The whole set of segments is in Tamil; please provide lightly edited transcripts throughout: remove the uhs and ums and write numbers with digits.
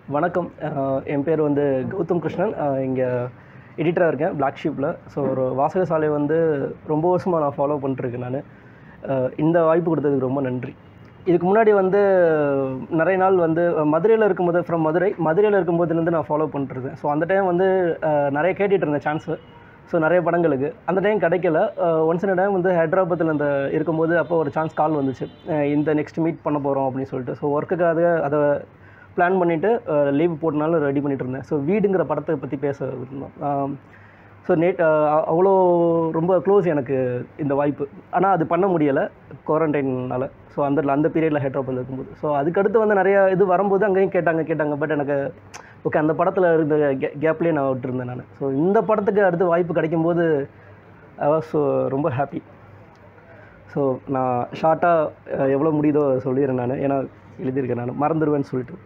வணக்கம். என் பேர் வந்து கௌதம் கிருஷ்ணன். இங்கே எடிட்டராக இருக்கேன் பிளாக் ஷீப்பில். ஸோ ஒரு வாசகசாலை வந்து ரொம்ப வருஷமாக நான் ஃபாலோ பண்ணிட்டுருக்கேன். நான் இந்த வாய்ப்பு கொடுத்ததுக்கு ரொம்ப நன்றி. இதுக்கு முன்னாடி வந்து நிறைய நாள் வந்து மதுரையில் இருக்கும்போது மதுரையில் இருக்கும்போதுலேருந்து நான் ஃபாலோ பண்ணிட்டுருக்கேன். ஸோ அந்த டைம் வந்து நிறைய கேட்டுகிட்டு இருந்தேன் சான்ஸு. ஸோ நிறைய படங்களுக்கு அந்த டைம் கிடைக்கல. ஒன்ஸ் இன் டைம் வந்து ஹைதராபாத்தில் இந்த இருக்கும்போது அப்போ ஒரு சான்ஸ் கால் வந்துச்சு, இந்த நெக்ஸ்ட் மீட் பண்ண போகிறோம் அப்படின்னு சொல்லிட்டு. ஸோ ஒர்க்குக்காக அதை பிளான் பண்ணிவிட்டு லீவ் போட்டனாலும் ரெடி பண்ணிகிட்டு இருந்தேன். ஸோ வீடுங்கிற படத்தை பற்றி பேச இருந்தோம். ஸோ அவ்வளோ ரொம்ப க்ளோஸ் எனக்கு இந்த வாய்ப்பு. ஆனால் அது பண்ண முடியலை குவாரண்டைனால். ஸோ அந்த பீரியடில் ஹைதராபாத்தில் இருக்கும்போது. ஸோ அதுக்கடுத்து வந்து நிறையா இது வரும்போது அங்கேயும் கேட்டாங்க. பட் எனக்கு ஓகே, அந்த படத்தில் இருந்த கேப்லேயே நான் விட்டுருந்தேன் நான். ஸோ இந்த படத்துக்கு அடுத்து வாய்ப்பு கிடைக்கும்போது ஐ வாஸ் ரொம்ப ஹாப்பி. ஸோ நான் ஷார்ட்டாக எவ்வளோ முடியுதோ சொல்லிடுறேன் நான், ஏன்னா எழுதியிருக்கேன் நான் மறந்துடுவேன்னு சொல்லிட்டு.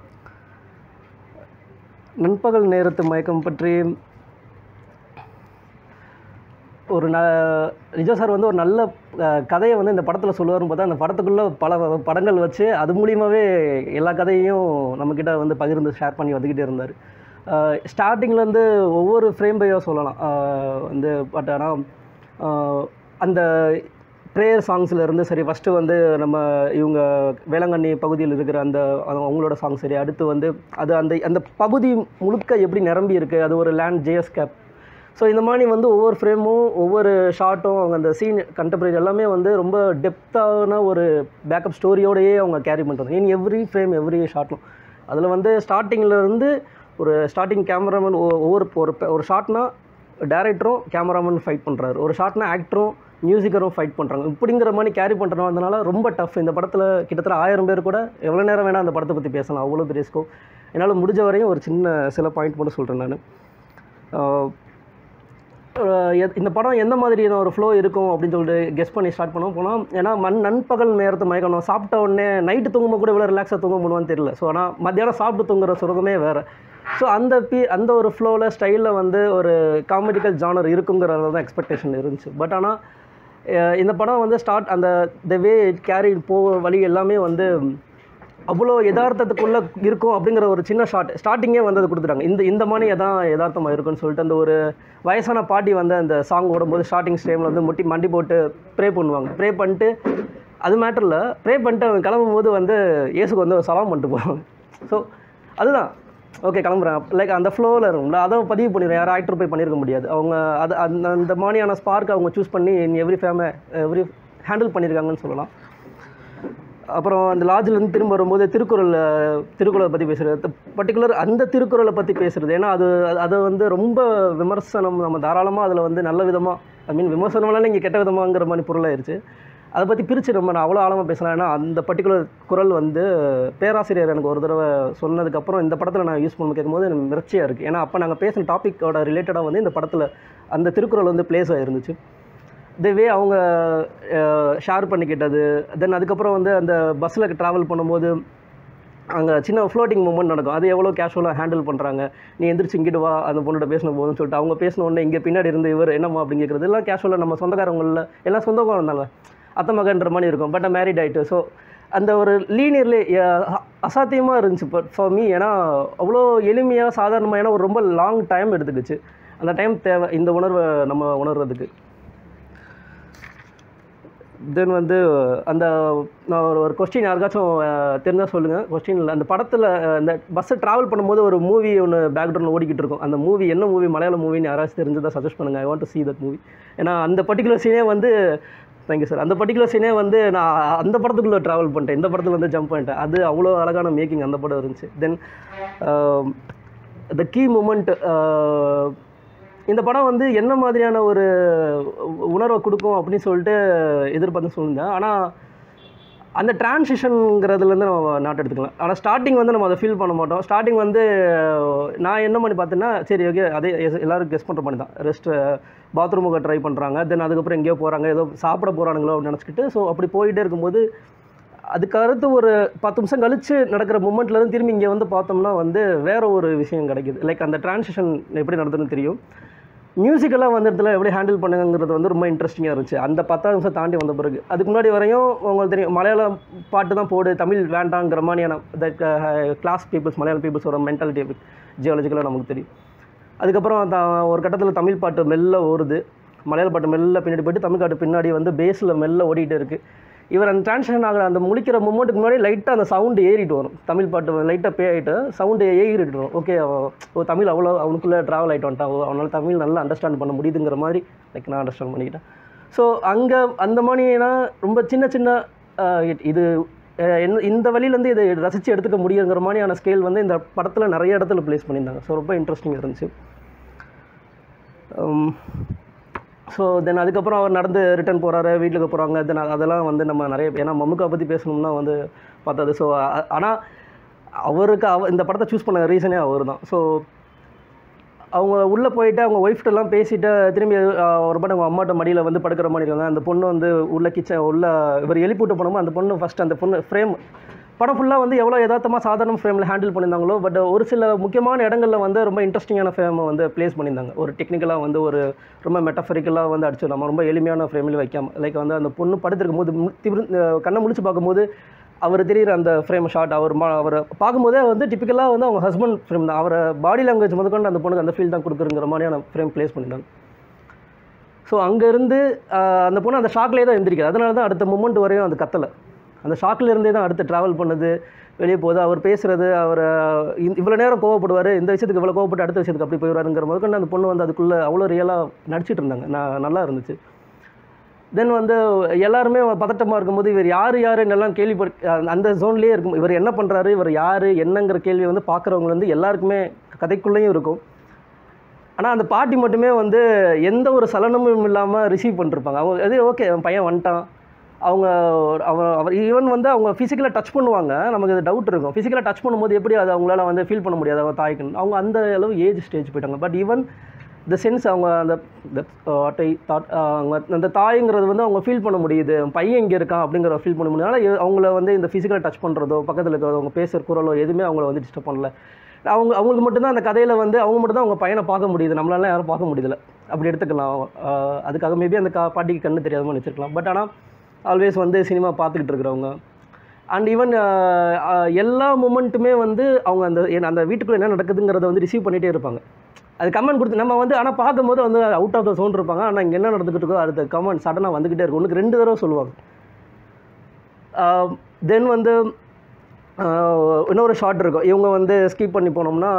நண்பகல் நேரத்து மயக்கம் பற்றி ஒரு விஜய் சார் வந்து ஒரு நல்ல கதையை வந்து இந்த படத்தில் சொல்லுவார்னு பார்த்தா, அந்த படத்துக்குள்ளே பல படங்கள் வச்சு அது மூலியமாகவே எல்லா கதையும் நம்மக்கிட்ட வந்து பகிர்ந்து ஷேர் பண்ணி வந்துக்கிட்டே இருந்தார். ஸ்டார்டிங்லேருந்து ஒவ்வொரு ஃப்ரேம் பையாக சொல்லலாம் வந்து. பட் ஆனால் அந்த ப்ரேயர் சாங்ஸில் இருந்து சரி, ஃபஸ்ட்டு வந்து நம்ம இவங்க வேளாங்கண்ணி பகுதியில் இருக்கிற அவங்களோட சாங் சரி, அடுத்து வந்து அது அந்த பகுதி முழுக்க எப்படி நிரம்பி இருக்குது, அது ஒரு லேண்ட் ஜேஎஸ் கேப். ஸோ இந்த மாதிரி வந்து ஒவ்வொரு ஃப்ரேமும் ஒவ்வொரு ஷார்ட்டும் அவங்க அந்த சீன் கண்டெம்பரரி எல்லாமே வந்து ரொம்ப டெப்த்தான ஒரு பேக்கப் ஸ்டோரியோடையே அவங்க கேரி பண்ணுறாங்க. இன் எவ்ரி ஃப்ரேம் எவ்ரி ஷார்ட்டும். அதில் வந்து ஸ்டார்டிங்கிலேருந்து ஒரு ஸ்டார்டிங் கேமராமேன் ஒரு ஷார்ட்னா டேரக்டரும் கேமராமேன் ஃபைட் பண்ணுறாரு, ஒரு ஷார்ட்னா ஆக்டரும் மியூசிக்கரும் ஃபைட் பண்ணுறாங்க. இப்படிங்கிற மாதிரி கேரி பண்ணுறதுனால ரொம்ப டஃப். இந்த படத்தில் கிட்டத்தட்ட 1000 பேர் கூட எவ்வளோ நேரம் வேணால் அந்த படத்தை பற்றி பேசலாம், அவ்வளோ பெரிய ஸ்கோப். என்னால் முடிஞ்ச வரையும் ஒரு சில பாயிண்ட் மட்டும் சொல்கிறேன் நான். இந்த படம் எந்த மாதிரியான ஒரு ஃப்ளோ இருக்கும் அப்படின்னு சொல்லிட்டு கெஸ் பண்ணி ஸ்டார்ட் போனால், ஏன்னா நண்பகல் நேரத்து மயக்கம் நம்ம சாப்பிட்ட உடனே நைட்டு தூங்கும்போது கூட இவ்வளோ ரிலாக்ஸாக தூங்க முடியுமான்னு தெரியல. ஸோ ஆனால் மத்தியானம் சாப்பிட்டு தூங்குற சுரகமே வேறு. ஸோ அந்த ஒரு ஃப்ளோவில் ஸ்டைலில் வந்து ஒரு காமெடிக்கல் ஜானர் இருக்குங்கிறது தான் எக்ஸ்பெக்டேஷன் இருந்துச்சு. பட் ஆனால் இந்த படம் வந்து த வே இட் கேரி வழி எல்லாமே வந்து அவ்வளோ யதார்த்தத்துக்குள்ளே இருக்கும் அப்படிங்கிற ஒரு சின்ன ஸ்டார்டிங்கே வந்து அது கொடுத்துட்டாங்க. இந்த மாதிரி யதார்த்தமாக இருக்குன்னு சொல்லிட்டு அந்த ஒரு வயசான பாட்டி வந்து அந்த சாங் ஓடும்போது ஸ்டார்டிங் ஸ்டைமில் வந்து மண்டி போட்டு ப்ரே பண்ணுவாங்க. ப்ரே பண்ணிட்டு அது மேட்டரில் ப்ரே பண்ணிட்டு அவங்க கிளம்பும்போது வந்து இயேசுக்கு வந்து சலாம் பண்ணிட்டு போவாங்க. ஸோ அதுதான் ஓகே கிளம்புறேன் லைக் அந்த ஃப்ளோவில் இருக்கும்ல, அதை பதிவு பண்ணிடுறேன். யாரும் ஆக்டர் போய் பண்ணியிருக்க முடியாது. அவங்க அந்த மாதிரியான ஸ்பார்க்கை அவங்க சூஸ் பண்ணி எவ்ரி ஹேண்டில் பண்ணியிருக்காங்கன்னு சொல்லலாம். அப்புறம் அந்த லாட்ஜிலேருந்து திரும்ப வரும்போது திருக்குறளை பற்றி பேசுகிறது, பர்டிகுலர் அந்த திருக்குறளை பற்றி பேசுகிறது. ஏன்னா அதை வந்து ரொம்ப விமர்சனம் நம்ம தாராளமாக அதில் வந்து நல்ல விதமாக விமர்சனம்னால இங்கே கெட்ட விதமாங்கிற மாதிரி பொருளாயிருச்சு. அதை பற்றி பிரித்து நான் அவ்வளோ ஆழமாக பேசலாம். ஏன்னா அந்த பர்டிகுலர் குறள் வந்து பேராசிரியர் எனக்கு ஒரு தடவை சொன்னதுக்கப்புறம் இந்த படத்தில் நான் யூஸ் பண்ண கேட்கும்போது எனக்கு மிரட்சியாக இருக்குது. ஏன்னா அப்போ நாங்கள் பேசின டாப்பிக்கோட ரிலேட்டடாக வந்து இந்த படத்தில் அந்த திருக்குறள் வந்து பிளேஸ் ஆகிருந்துச்சு. இதுவே அவங்க ஷேர் பண்ணிக்கிட்டது. தென் அதுக்கப்புறம் வந்து அந்த பஸ்ஸில் ட்ராவல் பண்ணும்போது அங்கே சின்ன ஃப்ளோட்டிங் மூமெண்ட் நடக்கும். அது எவ்வளோ கேஷுவலாக ஹேண்டில் பண்ணுறாங்க. நீ எந்திரிச்சு இங்கிட்டு வா அந்த பொண்ணுகிட்ட பேசின போதுன்னு சொல்லிட்டு அவங்க பேசின உடனே இங்கே பின்னாடி இருந்து இவர் என்னம்மா அப்படிங்கிறது எல்லாம் கேஷுவலாக நம்ம சொந்தக்காரங்களில் எல்லாம் சொந்தக்காரம் இருந்தாங்க, அத்தை மகன்ற மாதிரி இருக்கும். பட் மேரிட் ஆகிட்டு. ஸோ அந்த ஒரு லீனியர்லே அசாத்தியமாக இருந்துச்சு பட் ஃபார் மீ. ஏன்னா அவ்வளோ எளிமையாக சாதாரணமாக, ஏன்னா ஒரு ரொம்ப லாங் டைம் எடுத்துக்கிச்சு. அந்த டைம் தேவை இந்த உணர்வை நம்ம உணர்றதுக்கு. தென் வந்து நான் ஒரு கொஸ்டின் யாருக்காச்சும் தெரிஞ்சால் சொல்லுங்கள். கொஸ்டின் இல்லை, அந்த படத்தில் அந்த பஸ்ஸை ட்ராவல் பண்ணும்போது ஒரு மூவி ஒன்று பேக்ரவுண்டில் ஓடிக்கிட்டு இருக்கும். அந்த மூவி என்ன மூவி, மலையாளம் மூவின்னு யாராச்சும் தெரிஞ்சதாக சஜஸ்ட் பண்ணுங்கள். I want to see that movie. ஏன்னா அந்த பர்டிகுலர் சீனே வந்து தேங்க்யூ சார், அந்த பர்டிகுலர் சீனே வந்து நான் அந்த படத்துக்குள்ளே ட்ராவல் பண்ணிட்டேன், இந்த படத்தில் வந்து ஜம்ப் பண்ணிட்டேன். அது அவ்வளோ அழகான மேக்கிங் அந்த படம் இருந்துச்சு. தென் த கீ மூமெண்ட், இந்த படம் வந்து என்ன மாதிரியான ஒரு உணர்வை கொடுக்கும் அப்படின்னு சொல்லிட்டு எதிர்பார்த்து சொல்லியிருந்தேன். ஆனால் அந்த டிரான்சிஷனுங்கிறதுலேருந்து நம்ம நாட்டு எடுத்துக்கலாம். ஆனால் ஸ்டார்டிங் வந்து நம்ம அதை ஃபீல் பண்ண மாட்டோம். ஸ்டார்டிங் வந்து நான் என்ன பண்ணி பார்த்தேன்னா, சரி ஓகே அதே எல்லோரும் கெஸ் பண்ணுற மாதிரி தான், பாத்ரூமுக்கு ட்ரை பண்ணுறாங்க. தென் அதுக்கப்புறம் எங்கேயோ போகிறாங்க, ஏதோ சாப்பிட போகிறானுங்களோ அப்படின்னு நினச்சிக்கிட்டு. ஸோ அப்படி போயிட்டே இருக்கும்போது அதுக்கு அடுத்து ஒரு 10 நிமிஷம் கழித்து நடக்கிற மூமெண்ட்லேருந்து திரும்பி இங்கே வந்து பார்த்தோம்னா வந்து வேறு ஒரு விஷயம் கிடைக்கிது. லைக் அந்த டிரான்சிஷன் எப்படி நடந்ததுன்னு தெரியும். மியூசிக்கெல்லாம் வந்து இடத்துல எப்படி ஹேண்டில் பண்ணுங்கிறது வந்து ரொம்ப இன்ட்ரெஸ்டிங்காக இருந்துச்சு அந்த 10 நிமிஷம் தாண்டி வந்த பிறகு. அதுக்கு முன்னாடி வரையும் உங்களுக்கு தெரியும் மலையாளம் பாட்டு தான் போடு, தமிழ் வேண்டாங்கிற மாதிரியான கிளாஸ் பீப்புள்ஸ் மலையாளம் பீப்புள்ஸோட மென்டாலிட்டி ஜியாலஜிக்கலாக நமக்கு தெரியும். அதுக்கப்புறம் ஒரு கட்டத்தில் தமிழ் பாட்டு மெல்ல ஓடுது, மலையாள பாட்டு மெல்ல பின்னாடி போய்ட்டு தமிழ் பாட்டு பின்னாடி வந்து பேஸில் மெல்ல ஓடிட்டு இருக்குது. இவர் அந்த டிரான்ஸ்லேஷன் ஆகிற அந்த முழிக்கிற மூமெண்ட்டுக்கு முன்னாடி லைட்டாக அந்த சவுண்டு ஏறிட்டு வரும். தமிழ் பாட்டு லைட்டாக பே ஆகிட்டு சவுண்டு ஏறிட்டு வரும். ஓகே தமிழ் அவ்வளோ அவனுக்குள்ளே ட்ராவல் ஆகிட்டு வந்துட்டான், அவனால் தமிழ் நல்லா அண்டர்ஸ்டாண்ட் பண்ண முடியுதுங்கிற மாதிரி லைக் நான் அண்டர்ஸ்டாண்ட் பண்ணிக்கிட்டேன். ஸோ அங்கே அந்த மாதிரினா ரொம்ப சின்ன சின்ன இது இந்த வழியிலேருந்து இதை ரசித்து எடுத்துக்க முடியுங்கிற மாதிரியான ஸ்கேல் வந்து இந்த படத்தில் நிறைய இடத்துல ப்ளேஸ் பண்ணியிருந்தாங்க. ஸோ ரொம்ப இன்ட்ரெஸ்டிங்காக இருந்துச்சு. ஸோ தென் அதுக்கப்புறம் அவர் நடந்து ரிட்டர்ன் போகிறாரு, வீட்டுக்கு போகிறாங்க. தென் அதெல்லாம் வந்து நம்ம நிறைய ஏன்னா மம்முக்கா பற்றி பேசணும்னா வந்து பார்த்தது. ஸோ ஆனால் அவருக்கு இந்த படத்தை சூஸ் பண்ண ரீசனே அவர் தான். ஸோ அவங்க உள்ளே போயிட்டு அவங்க ஒய்ஃப்ட்டெல்லாம் பேசிவிட்டு திரும்பி ஒரு படம் அவங்க அம்மாட்ட மடியில் வந்து படுக்கிற மாதிரி இருக்காங்க. அந்த பொண்ணு வந்து உள்ள கிச்சன் உள்ள இவர் எழுப்பிவிட்டு போனோமோ அந்த பொண்ணு ஃபஸ்ட்டு அந்த பொண்ணு ஃப்ரேம் படம் ஃபுல்லாக வந்து எவ்வளோ யதார்த்தமாக சாதாரண ஃப்ரேமில் ஹேண்டில் பண்ணியிருந்தாங்களோ, பட் ஒரு சில முக்கியமான இடங்களில் வந்து ரொம்ப இன்ட்ரெஸ்டிங்கான ஃப்ரேமை வந்து ப்ளேஸ் பண்ணியிருந்தாங்க. ஒரு டெக்னிக்கலாக வந்து ஒரு ரொம்ப மெட்டஃபரிக்கலாக வந்து அடிச்சு நம்ம ரொம்ப எளிமையான ஃப்ரேமில் வைக்காமல் லைக் வந்து அந்த பொண்ணு படுத்திருக்கும் போது கண்ணை முடிச்சு பார்க்கும்போது அவர் தெரிகிற அந்த ஃப்ரேம் ஷாட் அவரை பார்க்கும்போதே வந்து டிப்பிக்கலாக வந்து அவங்க ஹஸ்பண்ட் ஃப்ரேம் தான். அவரை பாடி லாங்குவேஜ் முதற்கொண்டு அந்த பொண்ணுக்கு அந்த ஃபீல் தான் கொடுக்குறங்கிற மாதிரியான ஃப்ரேம் ப்ளேஸ் பண்ணிட்டாங்க. ஸோ அங்கேருந்து அந்த பொண்ணு அந்த ஷாக்லேயே தான் எந்திரிக்கிறது. அதனால தான் அடுத்த மூமெண்ட் வரையும் அது கத்தலை. அந்த ஷாக்கில் இருந்தே தான் அடுத்து ட்ராவல் பண்ணுது, வெளியே போகுது. அவர் பேசுகிறது, அவர் இவ்வளோ நேரம் கோவப்படுவார், இந்த விஷயத்துக்கு இவ்வளோ கோவப்பட்டு அடுத்த விஷயத்துக்கு அப்படி போயிடுவாருங்கிற முதற்கொண்டு அந்த பொண்ணு வந்து அதுக்குள்ளே அவ்வளோ ரியலாக நடிச்சிட்டு இருந்தாங்க. நல்லா இருந்துச்சு. தென் வந்து எல்லாருமே பதட்டமாக இருக்கும்போது இவர் யாருன்னெல்லாம் அந்த ஜோன்லேயே இருக்கும். இவர் என்ன பண்ணுறாரு, இவர் யார் என்னங்கிற கேள்வி வந்து பார்க்குறவங்க வந்து எல்லாருக்குமே கதைக்குள்ளேயும் இருக்கும். ஆனால் அந்த பாட்டி மட்டுமே வந்து எந்த ஒரு சலனமும் இல்லாமல் ரிசீவ் பண்ணிருப்பாங்க. அவங்க அது ஓகே பையன் வந்துட்டான். அவர் ஈவன் வந்து அவங்க ஃபிசிக்கலாக டச் பண்ணுவாங்க, நமக்கு அது டவுட் இருக்கும். ஃபிசிக்கலாக டச் பண்ணும்போது எப்படி அது அவங்களால வந்து ஃபீல் பண்ண முடியாது அவங்க தாய்க்குன்னு. அவங்க அந்த அளவு ஏஜ் ஸ்டேஜ் போயிட்டாங்க. பட் ஈவன் த சென்ஸ் அவங்க அந்த தாய்ங்கிறது வந்து அவங்க ஃபீல் பண்ண முடியுது, பையன் இங்கே இருக்கான் அப்படிங்கிற ஃபீல் பண்ண முடியும். அதனால் அவங்கள வந்து இந்த ஃபிசிக்கலாக டச் பண்ணுறதோ பக்கத்தில் இருக்கிறதோ அவங்க பேசுகிற குரலோ எதுவுமே அவங்கள வந்து டிஸ்டர்ப் பண்ணல. அவங்களுக்கு மட்டும்தான் அந்த கதையில் வந்து அவங்க மட்டும் தான் அவங்க பையனை பார்க்க முடியுது, நம்மளால யாரும் பார்க்க முடியல அப்படி எடுத்துக்கலாம். அதுக்காக மேபி அந்த பாட்டிக்கு கண்ணு தெரியாதமாக நினச்சிருக்கலாம். பட் ஆனால் ஆல்வேஸ் வந்து சினிமா பார்த்துக்கிட்டு இருக்கிறவங்க அண்ட் ஈவன் எல்லா மூமெண்ட்டுமே வந்து அவங்க அந்த வீட்டுக்குள்ளே என்ன நடக்குதுங்கிறத வந்து ரிசீவ் பண்ணிகிட்டே இருப்பாங்க. அது கமெண்ட் கொடுத்து நம்ம வந்து ஆனால் பார்க்கும்போது வந்து அவுட் ஆஃப் த சோன் இருப்பாங்க. ஆனால் இங்கே என்ன நடந்துக்கிட்டு இருக்கோ அடுத்த கமெண்ட் சடனாக வந்துக்கிட்டே இருக்கும். ஒன்றுக்கு 2 தடவை சொல்லுவாங்க. தென் வந்து இன்னொரு ஷார்ட் இருக்கும். இவங்க வந்து ஸ்கிப் பண்ணி போனோம்னா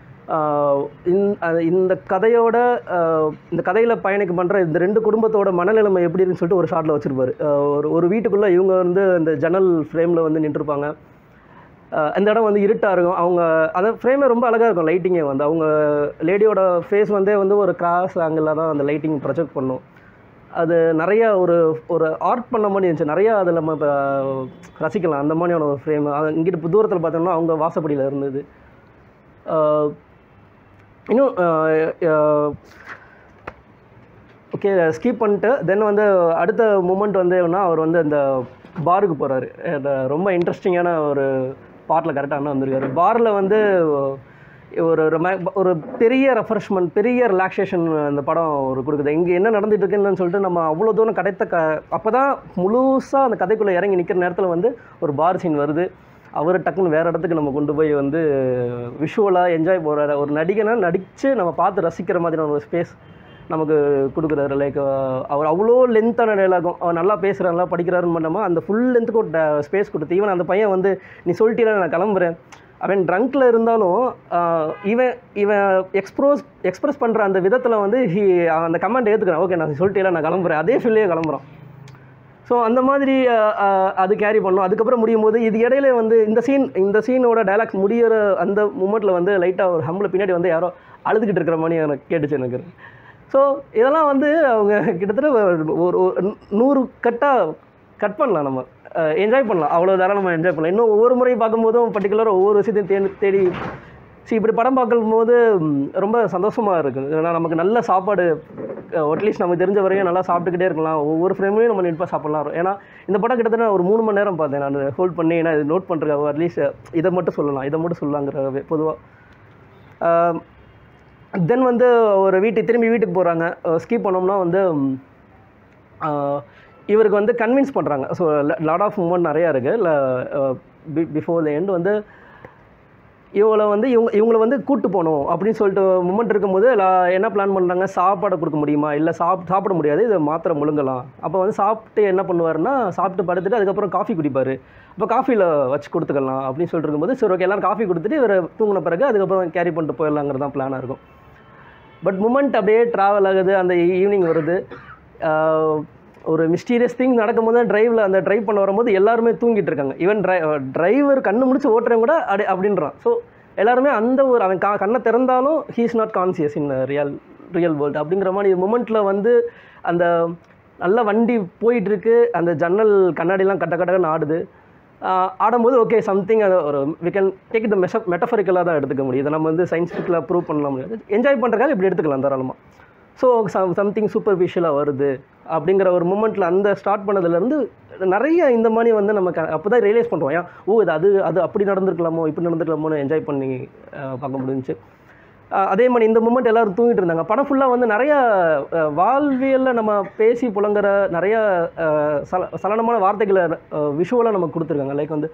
இந்த கதையில் பயணிக்க பண்ணுற இந்த 2 குடும்பத்தோட மனநிலைமை எப்படி இருக்குன்னு சொல்லிட்டு ஒரு ஷார்ட்டில் வச்சுருப்பார். ஒரு வீட்டுக்குள்ளே இவங்க வந்து இந்த ஜன்னல் ஃப்ரேமில் வந்து நின்றுருப்பாங்க. அந்த இடம் வந்து இருட்டாக இருக்கும். அவங்க அந்த ஃப்ரேமே ரொம்ப அழகாக இருக்கும். லைட்டிங்கே வந்து அவங்க லேடியோட ஃபேஸ் வந்து ஒரு கிராஸ் ஆங்கிளில் தான் அந்த லைட்டிங் ப்ரொஜெக்ட் பண்ணும். அது நிறையா ஒரு ஆர்ட் பண்ண மாதிரி இருந்துச்சு. நிறையா அதில் நம்ம இப்போ ரசிக்கலாம் அந்த மாதிரியான ஒரு ஃப்ரேம். இங்கிட்டு தூரத்தில் பார்த்தோம்னா அவங்க வாசப்படியில் இருந்தது. இன்னும் ஓகே ஸ்கிப் பண்ணிட்டு தென் வந்து அடுத்த மூமெண்ட் வந்து என்னன்னா அவர் வந்து அந்த பாருக்கு போகிறாரு. ரொம்ப இன்ட்ரெஸ்டிங்கான ஒரு பார்ட்டில் கரெக்டாக அண்ணா வந்திருக்காரு. பாரில் வந்து ஒரு பெரிய ரெஃப்ரெஷ்மெண்ட், பெரிய ரிலாக்ஸேஷன் அந்த படம் கொடுக்குது. இங்கே என்ன நடந்துட்டு இருக்குன்னு சொல்லிட்டு நம்ம அவ்வளோ தூரம் அப்போ தான் முழுசாக அந்த கதைக்குள்ளே இறங்கி நிற்கிற நேரத்தில் வந்து ஒரு பார் சீன் வருது. அவர் டக்குன்னு வேறு இடத்துக்கு நம்ம கொண்டு போய் வந்து விஷுவலாக என்ஜாய் போகிறாரு. ஒரு நடிகனாக நடித்து நம்ம பார்த்து ரசிக்கிற மாதிரியான ஒரு ஸ்பேஸ் நமக்கு கொடுக்குறாரு. லைக் அவர் அவ்வளோ லென்த்தான டைலாகும் அவர் நல்லா பேசுகிறார், நல்லா படிக்கிறாருன்னு பண்ணாமல் அந்த ஃபுல் லென்த்துக்கு ஒரு ஸ்பேஸ் கொடுத்து ஈவன் அந்த பையன் வந்து நீ சொல்லிட்டீங்கன்னா நான் கிளம்புறேன், அவன் ட்ரங்க்கில் இருந்தாலும் இவன் எக்ஸ்ப்ரெஸ் பண்ணுற அந்த விதத்தில் வந்து அந்த கமெண்ட் ஏற்றுக்கிறேன். ஓகே நான் சொல்லிட்டேன் நான் கிளம்புறேன், அதே ஃபீல்லையே கிளம்புறான். ஸோ அந்த மாதிரி அது கேரி பண்ணோம். அதுக்கப்புறம் முடியும் போது இது இடையில வந்து இந்த சீனோட டைலாக்ஸ் முடிகிற அந்த மூமெண்ட்டில் வந்து லைட்டாக ஒரு ஹம்பில் பின்னாடி வந்து யாரோ அழுதுகிட்டு இருக்கிற மாதிரி எனக்கு கேட்டுச்சு எனக்கு. ஸோ இதெல்லாம் வந்து அவங்க கிட்டத்தட்ட ஒரு 100 கட் பண்ணலாம், நம்ம என்ஜாய் பண்ணலாம், அவ்வளோ தாராளமாக என்ஜாய் பண்ணலாம். இன்னும் ஒவ்வொரு முறை பார்க்கும்போதும் பர்டிகுலராக ஒவ்வொரு விஷயத்தையும் தேடி இப்படி படம் பார்க்கும்போது ரொம்ப சந்தோஷமாக இருக்குது. ஏன்னா நமக்கு நல்ல சாப்பாடு அட்லீஸ்ட் நமக்கு தெரிஞ்ச வரையும் நல்லா சாப்பிட்டுக்கிட்டே இருக்கலாம். ஒவ்வொரு ஃப்ரேம்லையும் நம்ம நிற்பாக சாப்பிட்லாம். ஏன்னா இந்த படம் கிட்டத்தட்ட ஒரு 3 மணி நேரம் பார்த்தேன் நான் ஹோல்ட் பண்ணி. ஏன்னா இது நோட் பண்ணுறதுக்காக அட்லீஸ்ட் இதை மட்டும் சொல்லலாங்கிற பொதுவாக. தென் வந்து ஒரு திரும்பி வீட்டுக்கு போகிறாங்க. ஸ்கிப் பண்ணோம்னா வந்து இவருக்கு வந்து கன்வின்ஸ் பண்ணுறாங்க. ஸோ லாட் ஆஃப் மூமெண்ட் நிறையா இருக்குது. இல்லை பிஃபோர் த எண்ட் வந்து இவங்களை வந்து கூட்டு போகணும் அப்படின்னு சொல்லிட்டு மூமெண்ட் இருக்கும்போது என்ன பிளான் பண்ணுறாங்க, சாப்பாடை கொடுக்க முடியுமா, இல்லை சாப்பிட முடியாது, இதை மாத்திரை முழுங்கலாம். அப்போ வந்து சாப்பிட்டு என்ன பண்ணுவாருன்னா, சாப்பிட்டு படுத்துட்டு அதுக்கப்புறம் காஃபி குடிப்பார். அப்போ காஃபியில் வச்சு கொடுத்துக்கலாம் அப்படின்னு சொல்லிட்டு இருக்கும்போது சரி ஓகே எல்லோரும் காஃபி கொடுத்துட்டு இவர் தூங்கின பிறகு அதுக்கப்புறம் கேரி பண்ணிட்டு போயிடலாங்கிறது தான் பிளானாக இருக்கும். பட் மூமெண்ட் அப்படியே ட்ராவல் ஆகுது. அந்த ஈவினிங் வருது. ஒரு மிஸ்டீரியஸ் திங் நடக்கும்போது அந்த ட்ரைவ் பண்ண வரும்போது எல்லாருமே தூங்கிட்டு இருக்காங்க. ஈவன் டிரைவர் கண்ணு முடிச்சு ஓட்டுறவங்க கூட அப்படின்றான். ஸோ எல்லாருமே அந்த ஒரு அவன் கண்ணை திறந்தாலும் he is not conscious in real world அப்படிங்கிற மாதிரி மூமெண்ட்டில் வந்து அந்த நல்ல வண்டி போயிட்டுருக்கு. அந்த ஜன்னல் கண்ணாடிலாம் கட்டன்னு ஆடுது. ஆடும்போது ஓகே சம்திங் அது ஒரு வி கேன் டேக் இட் மெட்டஃபரிக்கலாக தான் எடுத்துக்க முடியும். இதை நம்ம வந்து சயின்டிஃபிக்கலாக ப்ரூவ் பண்ண முடியாது. என்ஜாய் பண்ணுறதுக்காக இப்படி எடுத்துக்கலாம் தாராளமாக. ஸோ சம்திங் சூப்பர்ஃபிஷியலாக வருது அப்படிங்கிற ஒரு மூமெண்ட்டில் அந்த ஸ்டார்ட் பண்ணதுலேருந்து நிறைய இந்த மாதிரி வந்து நமக்கு அப்போ தான் ரியலைஸ் பண்ணுறோம். ஏன் அது அப்படி நடந்துருக்கலாமோ இப்படி நடந்துருக்கலாமோன்னு என்ஜாய் பண்ணி பார்க்க முடிஞ்சிச்சு. அதே மாதிரி இந்த மூமெண்ட் எல்லோரும் தூங்கிட்டு இருந்தாங்க. படம் ஃபுல்லாக வந்து நிறையா வாழ்வியலில் நம்ம பேசி புழங்குற நிறையா சலனமான வார்த்தைகளை விஷுவலாக நமக்கு கொடுத்துருக்காங்க. லைக் வந்து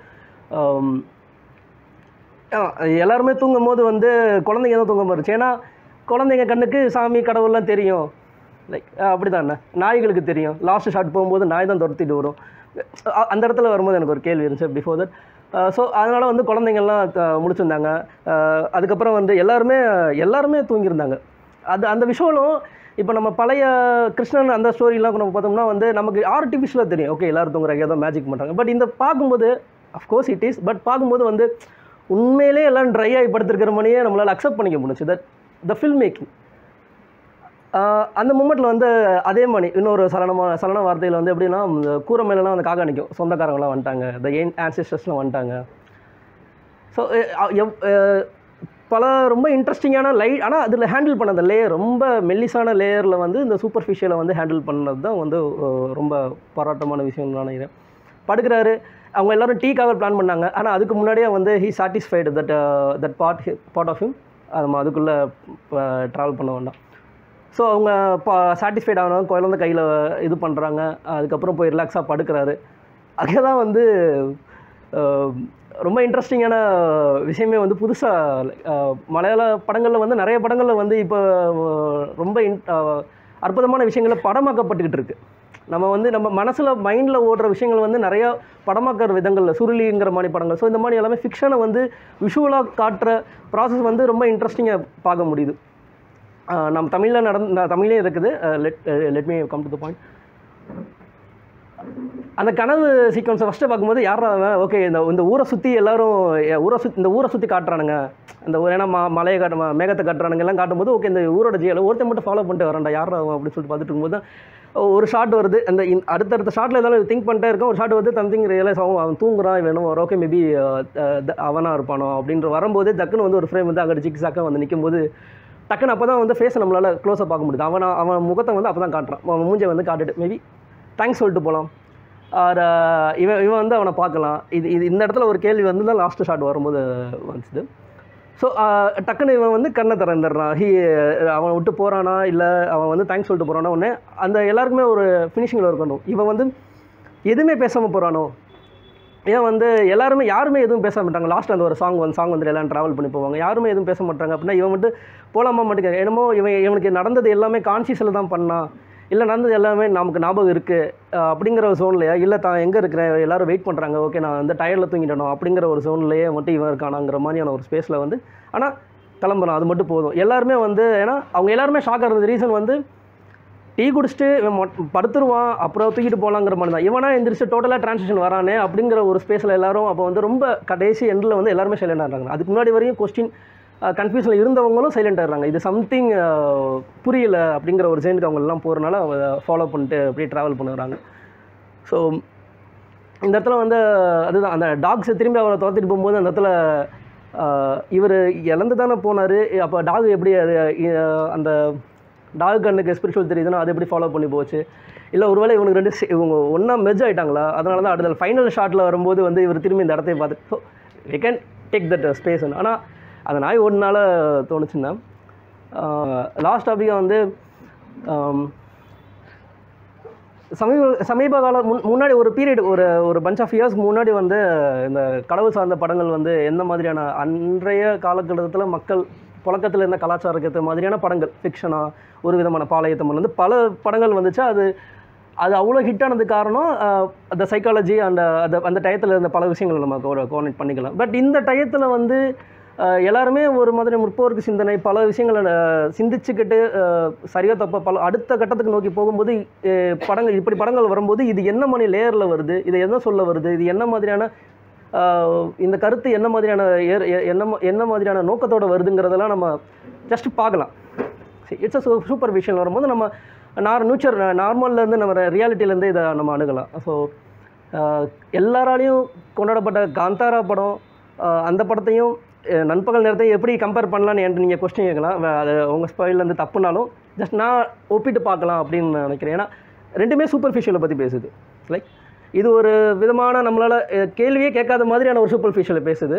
எல்லாருமே தூங்கும் போது வந்து குழந்தைங்க தான் தூங்க போயிருச்சு. ஏன்னா குழந்தைங்க கண்ணுக்கு சாமி கடவுள்லாம் தெரியும். லைக் அப்படி தான் என்ன நாய்களுக்கு தெரியும். லாஸ்ட் ஷாட் போகும்போது நாய் தான் துரத்திட்டு வரும். அந்த இடத்துல வரும்போது எனக்கு ஒரு கேள்வி இருந்துச்சு பிஃபோர் தட். ஸோ அதனால் வந்து குழந்தைங்கள்லாம் முடிச்சிருந்தாங்க. அதுக்கப்புறம் வந்து எல்லாருமே தூங்கியிருந்தாங்க. அந்த விஷயம் இப்போ நம்ம பழைய கிருஷ்ணன் அந்த ஸ்டோரிலாம் நம்ம பார்த்தோம்னா வந்து நமக்கு ஆர்டிஃபிஷியலாக தெரியும். ஓகே எல்லோரும் தூங்குறாங்க, ஏதோ மேஜிக் பண்ணுறாங்க. பட் இந்த பார்க்கும்போது அஃப்கோர்ஸ் இட் இஸ், பட் பார்க்கும்போது வந்து உண்மையிலே எல்லாம் ட்ரை ஆகி படுத்துருக்கிற மாதிரியே நம்மளால் அக்செப்ட் பண்ணிக்க முடிஞ்சு. த ஃபில்ம் மேக்கிங் அந்த மூமெண்ட்டில் வந்து அதே மாதிரி இன்னொரு சலன வார்த்தையில் வந்து எப்படின்னா கூரை மேலெலாம் வந்து காக்கா நிற்கும். சொந்தக்காரங்களாம் வந்துட்டாங்க, த ஆன்செஸ்டர்ஸ்லாம் வந்துட்டாங்க. ஸோ பல ரொம்ப இன்ட்ரெஸ்டிங்கான ஆனால் அதில் ஹேண்டில் பண்ண அந்த லேயர் ரொம்ப மெல்லிசான லேயரில் வந்து இந்த சூப்பர்ஃபிஷியலை வந்து ஹேண்டில் பண்ணது தான் வந்து ரொம்ப பாராட்டமான விஷயம்னு நான் நினைக்கிறேன். படுக்கிறாரு, அவங்க எல்லோரும் டீக்காக பிளான் பண்ணாங்க. ஆனால் அதுக்கு முன்னாடியே வந்து he satisfied that part of him. அது அதுக்குள்ளே ட்ராவல் பண்ண வேண்டாம். ஸோ அவங்க சாட்டிஸ்ஃபைட் ஆகணும், குழந்தை கையில் இது பண்ணுறாங்க. அதுக்கப்புறம் போய் ரிலாக்ஸாக படுக்கிறாரு. அங்கே தான் வந்து ரொம்ப இன்ட்ரெஸ்டிங்கான விஷயமே வந்து புதுசாக மலையாள படங்களில் வந்து நிறைய படங்களில் வந்து இப்போ ரொம்ப அற்புதமான விஷயங்களை படமாக்கப்பட்டுக்கிட்டு இருக்குது. நம்ம மனசில் மைண்டில் ஓடுற விஷயங்கள் வந்து நிறையா படமாக்குற விதங்களில் சுருளிங்கிற மாதிரி படங்கள். ஸோ இந்த மாதிரி எல்லாமே ஃபிக்ஷனை வந்து விஷுவலாக காட்டுற ப்ராசஸ் வந்து ரொம்ப இன்ட்ரெஸ்டிங்காக பார்க்க முடியுது. நம்ம தமிழ்லேயும் இருக்குது. Let me come to the point. அந்த கனவு சீக்வன்ஸை ஃபஸ்ட்டு பார்க்கும்போது யாரா ஓகே இந்த ஊரை சுற்றி எல்லோரும் இந்த ஊரை சுற்றி காட்டுறானுங்க. இந்த ஊர் ஏன்னா மலையை மேகத்தை காட்டுறானுங்க எல்லாம் காட்டும்போது ஓகே இந்த ஊரோட ஜியில் ஒருத்தர் மட்டும் ஃபாலோ பண்ணிட்டு வரேன்டா யாரா அப்படின்னு சொல்லிட்டு பார்த்துட்டு இருக்கும்போது தான் ஒரு ஷாட் வருது. அந்த அடுத்தடுத்த ஷாட்டில் ஏதாவது திங்க் பண்ணிட்டே இருக்கும். ஒரு ஷாட் வந்து சம்திங் ரியலைஸ் ஆகும், அவன் தூங்குறான் வேணும் ஓகே மேபி அவனாக இருப்பானோ அப்படின்ற வரும்போது டக்குன்னு வந்து ஒரு ஃப்ரேம் வந்து அங்கே ஜிக்ஸாக்காக வந்து நிற்கும்போது டக்குன்னு அப்போ தான் வந்து ஃபேஸை நம்மளால் க்ளோஸாக பார்க்க முடியுது. அவன் முகத்தை வந்து அப்போ தான் காட்டுறான். அவன் மூஞ்சை வந்து காட்டுட்டு மேபி தேங்க்ஸ் சொல்லிட்டு போகலாம். இவன் வந்து அவனை பார்க்கலாம். இந்த இடத்துல ஒரு கேள்வி வந்து தான் லாஸ்ட்டு ஷாட் வரும்போது வந்துச்சு. ஸோ டக்குன்னு இவன் வந்து கண்ணை திறந்துடுறான். அவன் விட்டு போகிறானா இல்லை அவன் வந்து தேங்க்ஸ் சொல்லிட்டு போகிறானா ஒன்று அந்த எல்லாருக்குமே ஒரு ஃபினிஷிங்கில் இருக்கணும். இவன் வந்து எதுவுமே பேசாமல் போகிறானோ, ஏன் வந்து யாருமே எதுவும் பேச மாட்டாங்க. லாஸ்ட் அந்த ஒரு சாங் வந்து எல்லாம் ட்ராவல் பண்ணி போவாங்க, யாருமே எதுவும் பேச மாட்டாங்க. அப்படின்னா இவன் மட்டும் போகலாமா மாட்டேங்க. என்னமோ இவனுக்கு நடந்தது எல்லாமே கான்சியஸில் தான் பண்ணான், இல்லை நடந்தது எல்லாமே நமக்கு ஞாபகம் இருக்குது அப்படிங்கிற ஒரு சோன்லையா, இல்லை தான் எங்கே இருக்கிறேன் எல்லோரும் வெயிட் பண்ணுறாங்க ஓகே நான் வந்து டயரில் தூங்கிட்டணும் அப்படிங்கிற ஒரு சோன்லையே மட்டும் இவன் இருக்கானாங்கிற மாதிரியான ஒரு ஸ்பேஸில் வந்து ஆனால் கிளம்புறான். அது மட்டும் போதும். எல்லாருமே வந்து ஏன்னா அவங்க எல்லாருமே ஷாக்காக இருந்தது ரீசன் வந்து டீ குடிச்சிட்டு இவன் படுத்துருவான் அப்புறம் தூக்கிட்டு போகலாங்கிற மாதிரி தான். இவனா எந்திரிச்சு டோட்டலாக டிரான்ஸ்லேஷன் வரானே அப்படிங்கிற ஒரு ஸ்பேஸில் எல்லோரும் அப்போ வந்து ரொம்ப கடைசி எண்டில் வந்து எல்லாருமே சைலண்டாக இருக்காங்க. அதுக்கு முன்னாடி வரையும் கொஸ்டின் கன்ஃபியூஷனில் இருந்தவங்களும் சைலண்டாக இருக்காங்க. இது சம்திங் புரியல அப்படிங்கிற ஒரு ஜெயினுக்கு அவங்களெல்லாம் போகிறனால ஃபாலோ பண்ணிட்டு அப்படியே ட்ராவல் பண்ணுறாங்க. ஸோ இந்த இடத்துல வந்து அதுதான் அந்த டாக்ஸை திரும்பி அவரை துரத்திட்டு போகும்போது அந்த இடத்துல இவர் இழந்து தானே போனார். அப்போ டாக் எப்படி அந்த டாக் கண்ணுக்கு ஸ்பிரிச்சுவல் தெரியுதுன்னா அது எப்படி ஃபாலோ பண்ணி போச்சு, இல்லை ஒருவேளை இவனுக்கு இவங்க ஒன்றா மெர்ஜ் ஆகிட்டாங்களா, அதனால தான் அடுத்த ஃபைனல் ஷாட்டில் வரும்போது வந்து இவர் திரும்பி இந்த இடத்தையும் பார்த்து so we can take that space. ஆனால் அந்த நாய் ஒன்றால் தோணுச்சுன்னா லாஸ்ட் டாபிக்காக வந்து சமீப காலம் முன்னாடி ஒரு பீரியட் ஒரு பஞ்ச் ஆஃப் இயர்ஸ்க்கு முன்னாடி வந்து இந்த கடவுள் சார்ந்த படங்கள் வந்து எந்த மாதிரியான அன்றைய காலகட்டத்தில் மக்கள் புழக்கத்தில் இருந்த கலாச்சாரத்தை மாதிரியான படங்கள் ஃபிக்ஷனாக ஒரு விதமான பாளையத்தமிழ் வந்து பல படங்கள் வந்துச்சு. அது அவ்வளோ ஹிட்டானது காரணம் அந்த சைக்காலஜி அந்த டயத்தில் இருந்த பல விஷயங்கள் நம்ம கோஆர்டினேட் பண்ணிக்கலாம். பட் இந்த டயத்தில் வந்து எல்லாருமே ஒரு மாதிரி முற்போருக்கு சிந்தனை பல விஷயங்களை சிந்திச்சுக்கிட்டு சரியாக தப்ப அடுத்த கட்டத்துக்கு நோக்கி போகும்போது இப்படி படங்கள் வரும்போது இது என்ன மாதிரி லேயரில் வருது, இது என்ன சொல்ல வருது, இது என்ன மாதிரியான இந்த கருத்து என்ன மாதிரியான நோக்கத்தோடு வருதுங்கிறதெல்லாம் நம்ம ஜஸ்ட் பார்க்கலாம். இட்ஸ் அ சூப்பர் விஷன் வரும்போது நம்ம நார்மல்லேருந்து நம்ம ரியாலிட்டியிலேருந்து இதை நம்ம அணுகலாம். ஸோ எல்லாராலையும் கொண்டாடப்பட்ட காந்தாரா படம் அந்த படத்தையும் நண்பகல் நேரத்தையும் எப்படி கம்பேர் பண்ணலான்னு என்கிட்ட நீங்கள் கொஸ்டின் கேட்கலாம். அது உங்கள் ஸ்பைல்லேருந்து தப்புனாலும் ஜஸ்ட் நான் ஒப்பிட்டு பார்க்கலாம் அப்படின்னு நினைக்கிறேன். ஏன்னா ரெண்டுமே சூப்பர்ஃபிஷியலை பற்றி பேசுது. லைக் இது ஒரு விதமான நம்மளால் கேள்வியே கேட்காத மாதிரியான ஒரு சூப்பர்ஃபிஷியலை பேசுது.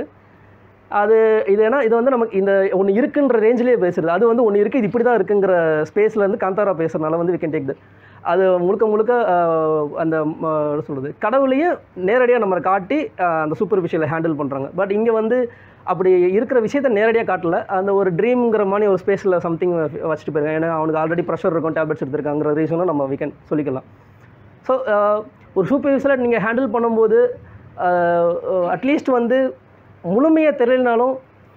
இது ஏன்னா இது வந்து நமக்கு இந்த ஒன்று இருக்குன்ற ரேஞ்சிலே பேசுறது. அது வந்து ஒன்று இருக்குது, இது இப்படி தான் இருக்குங்கிற ஸ்பேஸ்லேருந்து காந்தாரா பேசுகிறதுனால வந்து வி கேன் டேக் அது முழுக்க அந்த சொல்கிறது கடவுளையே நேரடியாக நம்ம காட்டி அந்த சூப்பர்ஃபிஷியலை ஹேண்டில் பண்ணுறாங்க. பட் இங்கே வந்து அப்படி இருக்கிற விஷயத்தை நேரடியாக காட்டல. அந்த ஒரு ட்ரீம்ங்கிற மாதிரி ஒரு ஸ்பேஸில் சம்திங் வச்சுட்டு போயிருக்காங்க. ஏன்னா அவனுக்கு ஆல்ரெடி ப்ரெஷர் இருக்கும், டேப்லெட்ஸ் எடுத்திருக்காங்கிற ரீசனும் நம்ம வி கேன் சொல்லிக்கலாம். ஸோ ஒரு சூப்பர்ஃபிஷியலை நீங்கள் ஹேண்டில் பண்ணும்போது அட்லீஸ்ட் வந்து முழுமையாக தெரியலனாலும்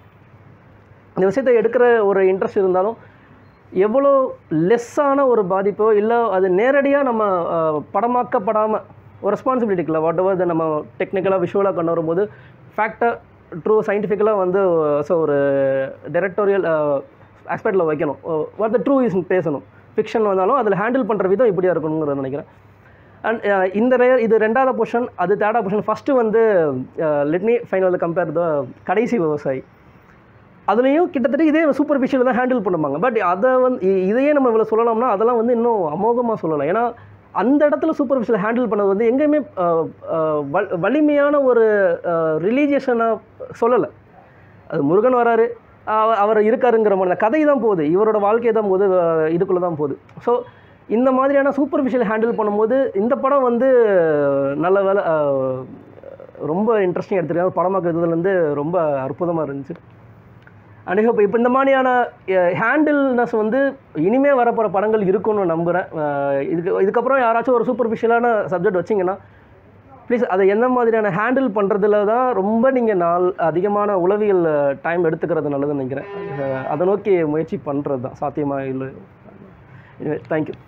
இந்த விஷயத்தை எடுக்கிற ஒரு இன்ட்ரெஸ்ட் இருந்தாலும் எவ்வளோ லெஸ்ஸான ஒரு பாதிப்போ இல்லை அது நேரடியாக நம்ம படமாக்கப்படாமல் ஒரு ரெஸ்பான்சிபிலிட்டிக்குள்ள வாட் எவர் நம்ம டெக்னிக்கலாக விஷுவலாக கொண்டு வரும்போது ஃபேக்டாக ட்ரூ சயின்டிஃபிக்கலாக வந்து ஸோ ஒரு டைரக்டோரியல் ஆஸ்பெக்டில் வைக்கணும். வாட் த ட்ரூ இஸ் பேசணும். ஃபிக்ஷன் வந்தாலும் அதில் ஹேண்டில் பண்ணுற விதம் இப்படியாக இருக்கணுங்கிறத நினைக்கிறேன். அண்ட் இது ரெண்டாவது பொசிஷன், அது தேர்டாவது பொசிஷன். ஃபஸ்ட்டு வந்து let me final compare the Kadaisi Vivasayi. அதுலேயும் கிட்டத்தட்ட இதே சூப்பர்ஃபிஷியல் தான் ஹேண்டில் பண்ணுவாங்க. பட் அதை வந்து இதையே நம்ம இவ்வளோ சொல்லலாம்னா அதெல்லாம் வந்து இன்னும் அமோகமாக சொல்லலாம். ஏன்னா அந்த இடத்துல சூப்பர்ஃபிஷியல் ஹேண்டில் பண்ணது வந்து எங்கேயுமே வலிமையான ஒரு ரிலீஜியஸனாக சொல்லலை. அது முருகன் வராரு, அவர் இருக்காருங்கிற மாதிரி கதை தான் போகுது, இவரோட வாழ்க்கை தான் போகுது, இதுக்குள்ளே தான் போகுது. ஸோ இந்த மாதிரியான சூப்பர்ஃபிஷியல் ஹேண்டில் பண்ணும்போது இந்த படம் வந்து நல்ல வேலை ரொம்ப இன்ட்ரெஸ்டிங் எடுத்துருக்காங்க. படமாக்குறதுலேருந்து ரொம்ப அற்புதமாக இருந்துச்சு. அண்ட் ஹோப் இப்போ இந்த மாதிரியான ஹேண்டில்னஸ் வந்து இனிமேல் வரப்போகிற படங்கள் இருக்குன்னு நம்புகிறேன். இதுக்கப்புறம் யாராச்சும் ஒரு சூப்பர்ஃபிஷியலான சப்ஜெக்ட் வச்சிங்கன்னா ப்ளீஸ் அதை என்ன மாதிரியான ஹேண்டில் பண்ணுறதுல தான் ரொம்ப நீங்கள் அதிகமான உளவியல் டைம் எடுத்துக்கிறது நல்லதுன்னு நினைக்கிறேன். அதை நோக்கி முயற்சி பண்ணுறது தான் சாத்தியமாக இல்லை. தேங்க்யூ.